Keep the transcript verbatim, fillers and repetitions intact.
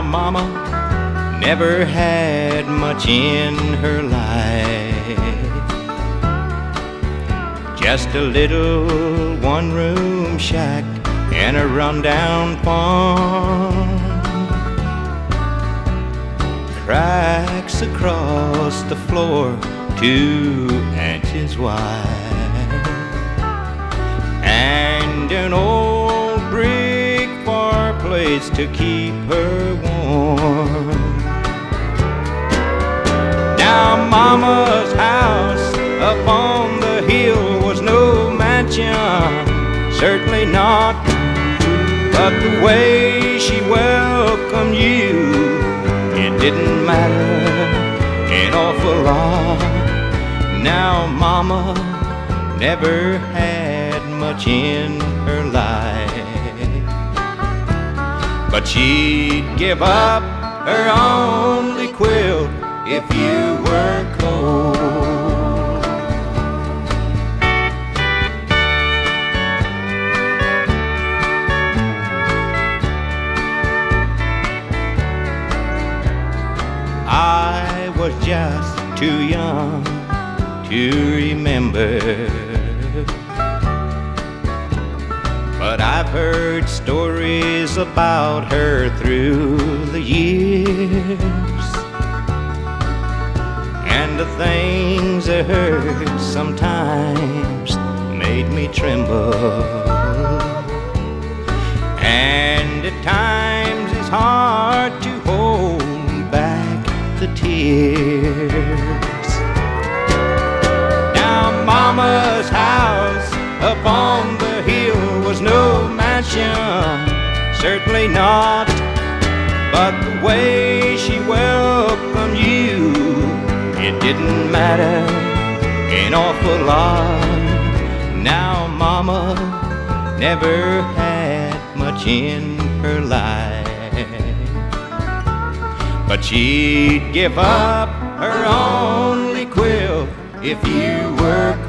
Mama never had much in her life, just a little one-room shack and a rundown farm. Cracks across the floor two inches wide, and an old brick fireplace to keep her warm. Now Mama's house up on the hill was no mansion, certainly not, but the way she welcomed you, it didn't matter an awful lot. Now Mama never had much in her life, but she'd give up her only quilt if you were cold. I was just too young to remember, but I've heard stories about her through the years, and the things I heard sometimes made me tremble, and at times it's hard to hold back the tears. Now Mama's house up on the hill was no mansion, certainly not, but the way she welcomed you, it didn't matter an awful lot. Now Mama never had much in her life, but she'd give up her only quilt if you were